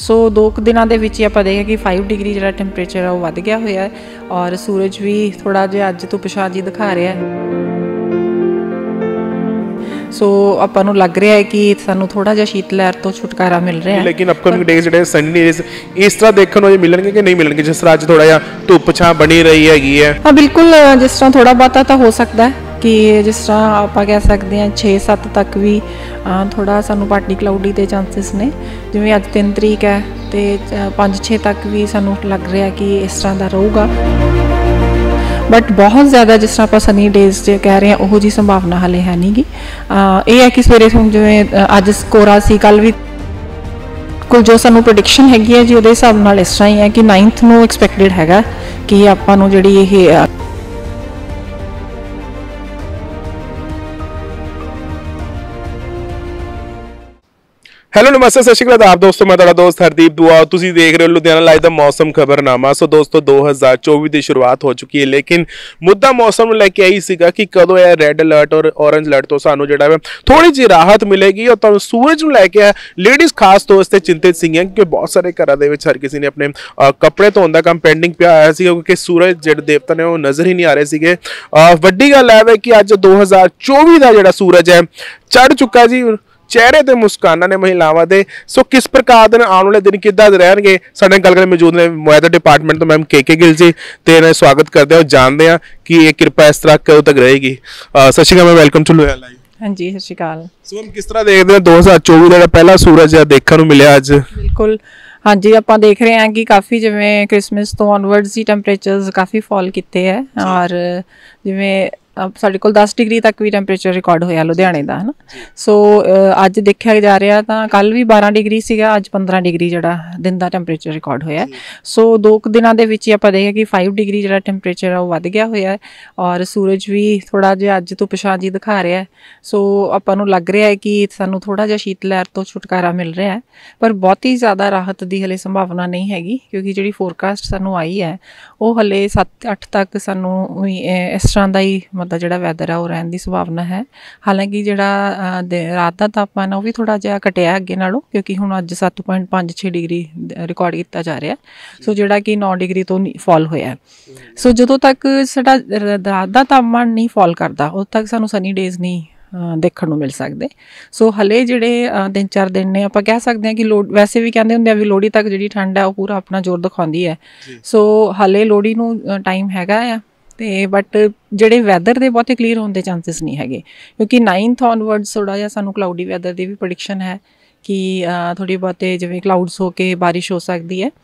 सो 2 ਦਿਨਾਂ ਦੇ ਵਿੱਚ ਹੀ ਆਪਾਂ ਦੇਖਿਆ कि 5 डिग्री ਜਿਹੜਾ ਟੈਂਪਰੇਚਰ ਆ ਉਹ ਵੱਧ ਗਿਆ ਹੋਇਆ ਹੈ ਔਰ ਸੂਰਜ ਵੀ ਥੋੜਾ ਜਿਹਾ ਅੱਜ ਧੁੱਪ ਛਾਂ ਜੀ ਦਿਖਾ ਰਿਹਾ ਹੈ। ਸੋ ਆਪਾਂ ਨੂੰ ਲੱਗ ਰਿਹਾ ਹੈ ਕਿ ਸਾਨੂੰ ਥੋੜਾ ਜਿਹਾ ਸ਼ੀਤ ਲਹਿਰ ਤੋਂ ਛੁਟਕਾਰਾ ਮਿਲ ਰਿਹਾ ਹੈ। ਲੇਕਿਨ ਅਪਕਮਿੰਗ ਡੇਜ਼ ਜਿਹੜੇ ਸਨੀ ਡੇਜ਼ ਇਸ ਤਰ੍ਹਾਂ ਦੇਖਣ ਨੂੰ ਮਿਲਣਗੇ ਕਿ ਨਹੀਂ ਮਿਲਣਗੇ, ਜਿਸ ਤਰ੍ਹਾਂ ਅੱਜ ਥੋੜਾ ਜਿਹਾ ਧੁੱਪ ਛਾਂ ਬਣੀ ਰਹੀ ਹੈਗੀ ਹੈ? ਹਾਂ ਬਿਲਕੁਲ, ਜਿਸ ਤਰ੍ਹਾਂ ਥੋੜਾ ਬਹੁਤਾ ਤਾਂ ਹੋ ਸਕਦਾ ਹੈ कि जिस तरह आप कह सकते हैं 6-7 तक भी थोड़ा सानू पार्टी क्लाउडी के चांसिस ने, जिवें अज 3 तरीक है तो 5-6 तक भी सानू लग रहा है कि इस तरह का रहूगा। बट बहुत ज़्यादा जिस तरह आप सनी डेज जो कह रहे हैं उहो जी संभावना हाले है नहीं गी। ये है कि सवेरे हुण जिवें अज कोरा सी, कल भी कुल जो सानू प्रोडिक्शन हैगी है जी उहदे हिसाब नाल इस तरह ही है कि 9th नूं एक्सपैक्टेड हैगा कि आपां नूं जिहड़ी ये ਹੈਲੋ ਨਮਸਤੇ ਸਤਿ ਸ਼੍ਰੀ ਅਕਾਲ ਆਪ ਦੋਸਤੋ, ਮੈਂ ਤੁਹਾਡਾ ਦੋਸਤ ਹਰਦੀਪ ਦੁਆ। ਤੁਸੀਂ ਦੇਖ ਰਹੇ ਹੋ ਲੁਧਿਆਣਾ ਲਾਈਵ ਦਾ ਮੌਸਮ ਖਬਰਨਾਮਾ। ਸੋ ਦੋਸਤੋ 2024 ਦੀ ਸ਼ੁਰੂਆਤ ਹੋ ਚੁੱਕੀ ਹੈ, ਲੇਕਿਨ ਮੁੱਦਾ ਮੌਸਮ ਨੂੰ ਲੈ ਕੇ ਆਈ ਸੀਗਾ ਕਿ ਕਦੋਂ ਇਹ ਰੈੱਡ ਅਲਰਟ ਔਰ ਔਰੰਜ ਅਲਰਟ ਤੋਂ ਸਾਨੂੰ ਜਿਹੜਾ ਹੈ ਥੋੜੀ ਜਿਹੀ ਰਾਹਤ ਮਿਲੇਗੀ। ਔਰ ਤੁਹਾਨੂੰ ਸੂਰਜ ਨੂੰ ਲੈ ਕੇ ਲੇਡੀਜ਼ ਖਾਸ ਤੌਰ ਤੇ ਚਿੰਤਿਤ ਸੀਗੀਆਂ ਕਿਉਂਕਿ ਬਹੁਤ ਸਾਰੇ ਘਰਾਂ ਦੇ ਵਿੱਚ ਹਰ ਕਿਸੇ ਨੇ ਆਪਣੇ ਕੱਪੜੇ ਧੋਣ ਦਾ ਕੰਮ ਪੈਂਡਿੰਗ ਪਿਆ ਹੋਇਆ ਸੀ ਕਿਉਂਕਿ ਸੂਰਜ ਜਿਹੜੇ ਦੇਵਤਾ ਨੇ ਉਹ ਨਜ਼ਰ ਹੀ ਨਹੀਂ ਆ ਰਹੇ ਸੀਗੇ। ਵੱਡੀ ਗੱਲ ਹੈ ਕਿ ਅੱਜ 2024 ਦਾ ਜਿਹੜਾ ਸੂਰਜ ਹੈ ਚੜ੍ਹ ਚੁੱਕਾ ਜੀ। ਚਿਹਰੇ ਤੇ ਮੁਸਕਾਨਾਂ ਨੇ ਮਹਿਲਾਵਾਂ ਦੇ। ਸੋ ਕਿਸ ਪ੍ਰਕਾਰ ਦੇ ਆਉਣ ਵਾਲੇ ਦਿਨ ਕਿੱਦਾਂ ਦੇ ਰਹਿਣਗੇ, ਸਾਡੇ ਨਾਲ ਗੱਲ ਮੌਜੂਦ ਨੇ ਵੈਦਰ ਡਿਪਾਰਟਮੈਂਟ ਤੋਂ ਮੈਮ ਕੇ ਗਿੱਲ ਜੀ, ਤੇ ਇਹਨਾਂ ਦਾ ਸਵਾਗਤ ਕਰਦੇ ਹਾਂ। ਜਾਣਦੇ ਹਾਂ ਕਿ ਇਹ ਕਿਰਪਾ ਇਸ ਤਰ੍ਹਾਂ ਕਦੋਂ ਤੱਕ ਰਹੇਗੀ। ਸਤਿ ਸ਼੍ਰੀ ਅਕਾਲ ma'am, welcome to Ludhiana live. ਹਾਂਜੀ ਸਤਿ ਸ਼੍ਰੀ ਅਕਾਲ। ਸੋ ਮੈਮ ਕਿਸ ਤਰ੍ਹਾਂ ਦੇਖਦੇ ਹੋ 2024 ਦਾ ਜਿਹੜਾ ਪਹਿਲਾ ਸੂਰਜ ਹੈ ਦੇਖਣ ਨੂੰ ਮਿਲਿਆ ਅੱਜ? ਬਿਲਕੁਲ ਹਾਂਜੀ, ਆਪਾਂ ਦੇਖ ਰਹੇ ਹਾਂ ਕਿ ਕਾਫੀ ਜਿਵੇਂ ਕ੍ਰਿਸਮਸ ਤੋਂ ਔਨਵਰਡਸ ਹੀ ਟੈਂਪਰੇਚਰਸ ਕਾਫੀ ਫਾਲ ਕੀਤੇ ਹੈ ਔਰ ਜਿਵੇਂ ਸਾਡੇ ਕੋਲ 10 ਡਿਗਰੀ ਤੱਕ ਵੀ ਟੈਂਪਰੇਚਰ ਰਿਕਾਰਡ ਹੋਇਆ ਲੁਧਿਆਣੇ ਦਾ, ਹੈ ਨਾ। ਸੋ ਅੱਜ ਦੇਖਿਆ ਜਾ ਰਿਹਾ ਤਾਂ ਕੱਲ੍ਹ ਵੀ 12 ਡਿਗਰੀ ਸੀਗਾ, ਅੱਜ 15 ਡਿਗਰੀ ਜਿਹੜਾ ਦਿਨ ਦਾ ਟੈਂਪਰੇਚਰ ਰਿਕਾਰਡ ਹੋਇਆ। ਸੋ 2 ਦਿਨਾਂ ਦੇ ਵਿੱਚ ਹੀ ਆਪਾਂ ਦੇਖਿਆ ਕਿ 5 ਡਿਗਰੀ ਜਿਹੜਾ ਟੈਂਪਰੇਚਰ ਆ ਉਹ ਵੱਧ ਗਿਆ ਹੋਇਆ ਹੈ ਔਰ ਸੂਰਜ ਵੀ ਥੋੜਾ ਜਿਹਾ ਅੱਜ ਧੁੱਪ ਛਾਂ ਜੀ ਦਿਖਾ ਰਿਹਾ ਹੈ। ਸੋ ਆਪਾਂ ਨੂੰ ਲੱਗ ਰਿਹਾ ਹੈ ਕਿ ਸਾਨੂੰ ਥੋੜਾ ਜਿਹਾ ਸ਼ੀਤ ਲਹਿਰ ਤੋਂ ਛੁਟਕਾਰਾ ਮਿਲ ਰਿਹਾ ਹੈ, ਪਰ ਬਹੁਤੀ ਜ਼ਿਆਦਾ ਰਾਹਤ ਦੀ ਹਲੇ ਸੰਭਾਵਨਾ ਨਹੀਂ ਹੈਗੀ ਕਿਉਂਕਿ ਜਿਹੜੀ ਫੋਰਕਾਸਟ ਸਾਨੂੰ ਆਈ ਹੈ ਉਹ ਹਲੇ 7-8 ਤੱਕ ਸਾਨੂੰ ਇਸ ਤਰ੍ਹਾਂ ਦਾ ਹੀ ਮਤਲਬ ਜਿਹੜਾ ਵੈਦਰ ਆ ਉਹ ਰਹਿਣ ਦੀ ਸੰਭਾਵਨਾ ਹੈ। ਹਾਲਾਂਕਿ ਜਿਹੜਾ ਰਾਤ ਦਾ ਤਾਪਮਾਨ ਉਹ ਵੀ ਥੋੜਾ ਜਿਹਾ ਘਟਿਆ ਅੱਗੇ ਨਾਲੋਂ ਕਿਉਂਕਿ ਹੁਣ ਅੱਜ 7.56 ਡਿਗਰੀ ਰਿਕਾਰਡ ਕੀਤਾ ਜਾ ਰਿਹਾ, ਸੋ ਜਿਹੜਾ ਕਿ 9 ਡਿਗਰੀ ਤੋਂ ਫਾਲ ਹੋਇਆ। ਸੋ ਜਦੋਂ ਤੱਕ ਸਾਡਾ ਰਾਤ ਦਾ ਤਾਪਮਾਨ ਨਹੀਂ ਫਾਲ ਕਰਦਾ ਉਦੋਂ ਤੱਕ ਸਾਨੂੰ ਸਨੀ ਡੇਜ਼ ਨਹੀਂ ਦੇਖਣ ਨੂੰ ਮਿਲ ਸਕਦੇ। ਸੋ ਹਲੇ ਜਿਹੜੇ 3-4 ਦਿਨ ਨੇ ਆਪਾਂ ਕਹਿ ਸਕਦੇ ਹਾਂ ਕਿ ਵੈਸੇ ਵੀ ਕਹਿੰਦੇ ਹੁੰਦੇ ਆ ਵੀ ਲੋਹੜੀ ਤੱਕ ਜਿਹੜੀ ਠੰਡ ਹੈ ਉਹ ਪੂਰਾ ਆਪਣਾ ਜ਼ੋਰ ਦਿਖਾਉਂਦੀ ਹੈ। ਸੋ ਹਲੇ ਲੋਹੜੀ ਨੂੰ ਟਾਈਮ ਹੈਗਾ ਆ ਤੇ ਬਟ ਜਿਹੜੇ ਵੈਦਰ ਦੇ ਬਹੁਤੇ ਕਲੀਅਰ ਹੋਣ ਦੇ ਚਾਂਸਿਸ ਨਹੀਂ ਹੈਗੇ ਕਿਉਂਕਿ 9th ਔਨਵਰਡਸ ਥੋੜ੍ਹਾ ਜਿਹਾ ਸਾਨੂੰ ਕਲਾਊਡੀ ਵੈਦਰ ਦੀ ਵੀ ਪ੍ਰੈਡਿਕਸ਼ਨ ਹੈ ਕਿ ਥੋੜ੍ਹੀ ਬਹੁਤੇ ਜਿਵੇਂ ਕਲਾਊਡਸ ਹੋ ਕੇ ਬਾਰਿਸ਼ ਹੋ ਸਕਦੀ ਹੈ।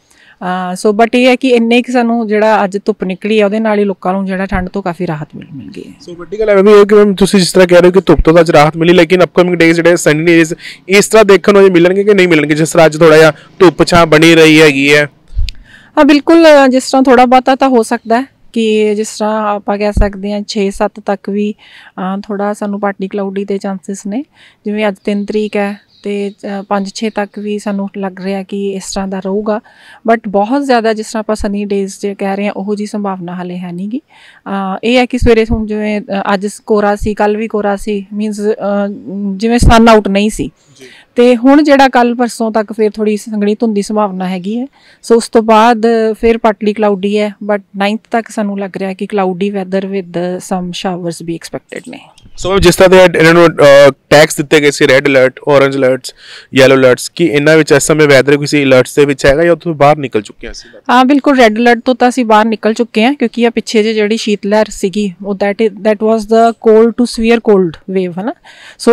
ਸੋ ਬਟ ਇਹ ਹੈ ਕਿ ਇੰਨੇ ਕਿ ਸਾਨੂੰ ਜਿਹੜਾ ਅੱਜ ਧੁੱਪ ਨਿਕਲੀ ਹੈ ਉਹਦੇ ਨਾਲ ਹੀ ਲੋਕਾਂ ਨੂੰ ਜਿਹੜਾ ਠੰਡ ਤੋਂ ਕਾਫੀ ਰਾਹਤ ਮਿਲ ਗਈ ਹੈ। ਸੋ ਵੱਡੀ ਗੱਲ ਹੈ ਕਿ ਮੈਮ ਤੁਸੀਂ ਜਿਸ ਤਰ੍ਹਾਂ ਕਹਿ ਰਹੇ ਹੋ ਕਿ ਧੁੱਪ ਤੋਂ ਤਾਂ ਅੱਜ ਰਾਹਤ ਮਿਲੀ, ਲੇਕਿਨ ਅਪਕਮਿੰਗ ਡੇਜ਼ ਜਿਹੜੇ ਸਨੀ ਡੇਜ਼ ਇਸ ਤਰ੍ਹਾਂ ਦੇਖਣ ਨੂੰ ਮਿਲਣਗੇ ਕਿ ਨਹੀਂ ਮਿਲਣਗੇ, ਜਿਸ ਤਰ੍ਹਾਂ ਅੱਜ ਥੋੜਾ ਜਿਹਾ ਧੁੱਪ ਛਾਂ ਬਣੀ ਰਹੀ ਹੈਗੀ ਹੈ? ਹਾਂ ਬਿਲਕੁਲ, ਜਿਸ ਤਰ੍ਹਾਂ ਥੋੜਾ ਬਹੁਤਾ ਤਾਂ ਹੋ ਸਕਦਾ ਹੈ कि जिस तरह आप कह सकते हैं 6-7 तक भी थोड़ा सानू पार्टी क्लाउडी के चांसिस ने, जिवें अज 3 तरीक है तो 5-6 तक भी सानू लग रहा कि इस तरह का रहूगा। बट बहुत ज़्यादा जिस तरह आप सनी डेज जो कह रहे हैं उहो जी संभावना हाले है नहीं गी। ये है कि सवेरे हुण जिवें अज कोरा सी, कल भी कोरा सी, मीनस जिवें सन आउट नहीं सी ਤੇ ਹੁਣ ਜਿਹੜਾ ਕੱਲ ਪਰਸੋਂ ਤੱਕ ਫਿਰ ਥੋੜੀ ਸੰਘਣੀ ਧੁੰਦ ਦੀ ਸੰਭਾਵਨਾ ਹੈਗੀ ਹੈ। ਸੋ ਉਸ ਤੋਂ ਬਾਅਦ ਫਿਰ ਪਾਰਟਲੀ ਕਲਾਊਡੀ ਹੈ ਬਟ 9th ਤੱਕ ਸਾਨੂੰ ਲੱਗ ਰਿਹਾ ਕਿ cloudy weather with some showers ਵੀ ਐਕਸਪੈਕਟਡ ਨੇ। ਸੋ ਜਿਸ ਤਰ੍ਹਾਂ ਦੇ ਇਹਨਾਂ ਨੂੰ ਟੈਕਸ ਦਿੱਤੇ ਗਏ ਸੀ red alert, orange alerts, yellow alerts, ਕਿ ਇਹਨਾਂ ਵਿੱਚ ਇਸ ਸਮੇਂ ਵੈਦਰ ਕਿਸੇ ਅਲਰਟਸ ਦੇ ਵਿੱਚ ਹੈਗਾ ਜਾਂ ਉੱਥੋਂ ਬਾਹਰ ਨਿਕਲ ਚੁੱਕੇ ਹਾਂ ਅਸੀਂ? ਹਾਂ ਬਿਲਕੁਲ, ਰੈੱਡ ਅਲਰਟ ਤੋਂ ਤਾਂ ਅਸੀਂ ਬਾਹਰ ਨਿਕਲ ਚੁੱਕੇ ਹਾਂ ਕਿਉਂਕਿ ਇਹ ਪਿੱਛੇ ਜਿਹੜੀ ਸ਼ੀਤ ਲਹਿਰ ਸੀਗੀ ਉਹ that was the cold to severe cold wave, ਹੈ ਨਾ। ਸੋ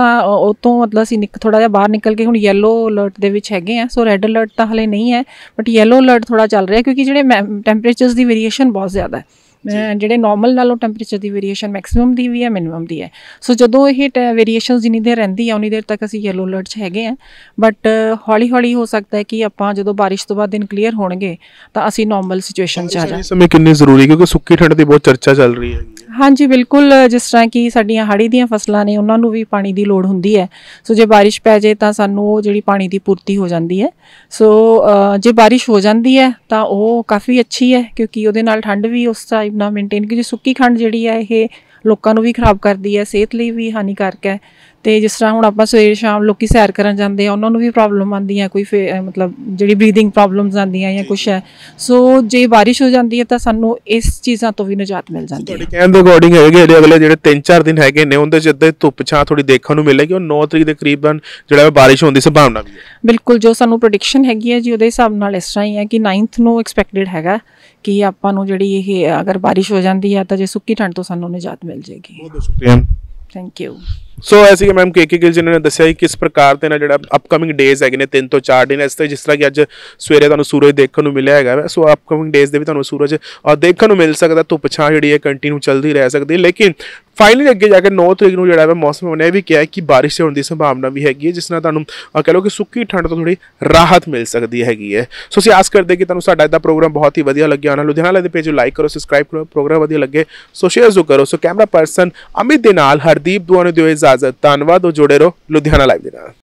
ਉਹ ਤੋਂ ਮਤਲਬ ਅਸੀਂ ਥੋੜਾ ਜਿਹਾ ਬਾਹਰ ਨਿਕਲ ਕੇ ਹੁਣ ਯੈਲੋ ਅਲਰਟ ਦੇ ਵਿੱਚ ਹੈਗੇ ਆ। ਸੋ ਰੈੱਡ ਅਲਰਟ ਤਾਂ ਹਲੇ ਨਹੀਂ ਹੈ ਬਟ ਯੈਲੋ ਅਲਰਟ ਥੋੜਾ ਚੱਲ ਰਿਹਾ ਕਿਉਂਕਿ ਜਿਹੜੇ ਟੈਂਪਰੇਚਰਸ ਦੀ ਵੇਰੀਏਸ਼ਨ ਬਹੁਤ ਜ਼ਿਆਦਾ ਹੈ। ਜਿਹੜੇ ਨੋਰਮਲ ਨਾਲੋਂ ਟੈਂਪਰੇਚਰ ਦੀ ਵੇਰੀਏਸ਼ਨ ਮੈਕਸੀਮਮ ਦੀ ਵੀ ਹੈ, ਮਿਨੀਮਮ ਦੀ ਹੈ। ਸੋ ਜਦੋਂ ਇਹ ਵੇਰੀਏਸ਼ਨ ਜਿੰਨੀ ਦੇਰ ਰਹਿੰਦੀ ਆ ਉਨੀ ਦੇਰ ਤੱਕ ਅਸੀਂ ਯੈਲੋ ਅਲਰਟ 'ਚ ਹੈਗੇ ਆ ਬਟ ਹੌਲੀ ਹੌਲੀ ਹੋ ਸਕਦਾ ਹੈ ਕਿ ਆਪਾਂ ਜਦੋਂ ਬਾਰਿਸ਼ ਤੋਂ ਬਾਅਦ ਦਿਨ ਕਲੀਅਰ ਹੋਣਗੇ ਤਾਂ ਅਸੀਂ ਨੋਰਮਲ ਸਿਚੁਏਸ਼ਨ 'ਚ ਆ ਜਾਵਾਂਗੇ। ਇਸ ਸਮੇਂ ਕਿੰਨੀ ਜ਼ਰੂਰੀ ਕਿਉਂਕਿ ਸੁੱਕੀ ਠੰਡ ਦੀ ਬਹੁਤ ਚਰਚਾ ਚੱਲ ਰਹੀ ਹੈ। ਹਾਂਜੀ ਬਿਲਕੁਲ, ਜਿਸ ਤਰ੍ਹਾਂ ਕਿ ਸਾਡੀਆਂ ਹਾੜੀ ਦੀਆਂ ਫਸਲਾਂ ਨੇ ਉਹਨਾਂ ਨੂੰ ਵੀ ਪਾਣੀ ਦੀ ਲੋੜ ਹੁੰਦੀ ਹੈ। ਸੋ ਜੇ ਬਾਰਿਸ਼ ਪੈ ਜਾਏ ਤਾਂ ਸਾਨੂੰ ਉਹ ਜਿਹੜੀ ਪਾਣੀ ਦੀ ਪੂਰਤੀ ਹੋ ਜਾਂਦੀ ਹੈ। ਸੋ ਜੇ ਬਾਰਿਸ਼ ਹੋ ਜਾਂਦੀ ਹੈ ਤਾਂ ਉਹ ਕਾਫੀ ਅੱਛੀ ਹੈ ਕਿਉਂਕਿ ਉਹਦੇ ਨਾਲ ਠੰਡ ਵੀ ਉਸ ਟਾਈਪ ਨਾਲ ਮੇਨਟੇਨ, ਕਿਉਂਕਿ ਸੁੱਕੀ ਖੰਡ ਜਿਹੜੀ ਹੈ ਇਹ ਲੋਕਾਂ ਨੂੰ ਵੀ ਖਰਾਬ ਕਰਦੀ ਹੈ, ਸਿਹਤ ਲਈ ਵੀ ਹਾਨੀਕਾਰਕ ਹੈ। ਅਤੇ ਜਿਸ ਤਰ੍ਹਾਂ ਹੁਣ ਆਪਾਂ ਸਵੇਰੇ ਸ਼ਾਮ ਲੋਕ ਸੈਰ ਕਰਨ ਜਾਂਦੇ ਆ, ਉਹਨਾਂ ਨੂੰ ਵੀ ਪ੍ਰੋਬਲਮ ਆਉਂਦੀਆਂ, ਕੋਈ ਮਤਲਬ ਜਿਹੜੀ ਬਰੀਦਿੰਗ ਪ੍ਰੋਬਲਮਸ ਆਉਂਦੀਆਂ ਜਾਂ ਕੁਛ ਹੈ। ਸੋ ਜੇ ਬਾਰਿਸ਼ ਹੋ ਜਾਂਦੀ ਹੈ ਤਾਂ ਸਾਨੂੰ ਇਸ ਚੀਜ਼ਾਂ ਤੋਂ ਵੀ ਨਿਜਾਤ ਮਿਲ ਜਾਂਦੀ ਹੈ। ਤੁਹਾਡੇ ਕਹਿਣ ਦੇ ਅਕੋਰਡਿੰਗ ਹੈਗੇ ਅਗਲੇ ਜਿਹੜੇ 3-4 ਦਿਨ ਹੈਗੇ ਨੇ ਉਹਦੇ 'ਚ ਇੱਦਾਂ ਧੁੱਪ ਛਾਂ ਥੋੜ੍ਹੀ ਦੇਖਣ ਨੂੰ ਮਿਲੇਗੀ, ਔਰ 9 ਤਰੀਕ ਦੇ ਕਰੀਬਨ ਜਿਹੜਾ ਬਾਰਿਸ਼ ਹੋਣ ਦੀ ਸੰਭਾਵਨਾ ਵੀ ਹੈ। ਬਿਲਕੁਲ, ਜੋ ਸਾਨੂੰ ਪ੍ਰੈਡਿਕਸ਼ਨ ਹੈਗੀ ਹੈ ਜੀ ਉਹਦੇ ਹਿਸਾਬ ਨਾਲ ਇਸ ਤਰ੍ਹਾਂ ਹੀ ਹੈ ਕਿ 9th ਨੂੰ ਐਕਸਪੈਕਟਡ ਹੈਗਾ ਕਿ ਆਪਾਂ ਨੂੰ ਜਿਹੜੀ ਇਹ ਅਗਰ ਬਾਰਿਸ਼ ਹੋ ਜਾਂਦੀ ਹੈ ਤਾਂ ਜੇ ਸੁੱਕੀ ਠੰਡ ਤੋਂ ਸਾਨੂੰ ਨਿਜਾਤ ਮਿਲ ਜਾਏਗੀ। ਬਹੁਤ ਬਹੁਤ ਸ਼ੁਕਰੀਆ। Thank you. ਸੋ ਐਸੇ ਕਿ ਮੈਮ ਕੇ ਗਿੱਲ ਜਿਨ੍ਹਾਂ ਨੇ ਦੱਸਿਆ ਕਿ ਕਿਸ ਪ੍ਰਕਾਰ ਦੇ ਨਾਲ ਜਿਹੜਾ ਅਪਕਮਿੰਗ ਡੇਜ਼ ਹੈਗੇ ਨੇ 3 ਤੋਂ 4 ਦਿਨ, ਇਸ ਤਰ੍ਹਾਂ ਜਿਸ ਤਰ੍ਹਾਂ ਕਿ ਅੱਜ ਸਵੇਰੇ ਤੁਹਾਨੂੰ ਸੂਰਜ ਦੇਖਣ ਨੂੰ ਮਿਲਿਆ ਹੈਗਾ। ਸੋ ਅਪਕਮਿੰਗ ਡੇਜ਼ ਦੇ ਵੀ ਤੁਹਾਨੂੰ ਸੂਰਜ ਦੇਖਣ ਨੂੰ ਮਿਲ ਸਕਦਾ, ਧੁੱਪ ਛਾਂ ਜਿਹੜੀ ਹੈ ਕੰਟੀਨਿਊ ਚੱਲਦੀ ਰਹਿ ਸਕਦੀ ਹੈ। ਲੇਕਿਨ ਫਾਈਨਲੀ ਅੱਗੇ ਜਾ ਕੇ 9 ਤਰੀਕ ਨੂੰ ਜਿਹੜਾ ਮੌਸਮ ਨੇ ਵੀ ਕਿਹਾ ਕਿ ਬਾਰਿਸ਼ ਹੋਣ ਦੀ ਸੰਭਾਵਨਾ ਵੀ ਹੈਗੀ ਹੈ, ਜਿਸ ਨਾਲ ਤੁਹਾਨੂੰ ਕਹਿ ਲਓ ਕਿ ਸੁੱਕੀ ਠੰਡ ਤੋਂ ਥੋੜੀ ਰਾਹਤ ਮਿਲ ਸਕਦੀ ਹੈਗੀ ਹੈ। ਸੋ ਅਸੀਂ ਆਸ ਕਰਦੇ ਕਿ ਤੁਹਾਨੂੰ ਸਾਡਾ ਇਹਦਾ ਪ੍ਰੋਗਰਾਮ ਬਹੁਤ ਹੀ ਵਧੀਆ ਲੱਗਿਆ ਹੋਣਾ। ਲੁਧਿਆਣਾ ਲਾਈਵ ਦੇ ਪੇਜ ਨੂੰ ਲਾਈਕ ਕਰੋ, ਸਬਸਕ੍ਰਾਈਬ ਕਰੋ, ਪ੍ਰੋਗਰਾਮ ਵਧੀਆ ਲੱਗੇ ਸੋ ਸ਼ੇਅਰ ਜ਼ਰੂਰ ਕਰੋ। ਸੋ ਕੈਮਰਾ ਪਰਸਨ ਅਮਿਤ ਦੇ ਨਾਲ ਹਰਦੀਪ ਦੁਆ ਨੂੰ ਦਿਓ ਇਜਾਜ਼ਤ। ਧੰਨਵਾਦ, ਜੁੜੇ ਰਹੋ ਲੁਧਿਆਣਾ ਲਾਈਵ ਦੇ ਨਾਲ।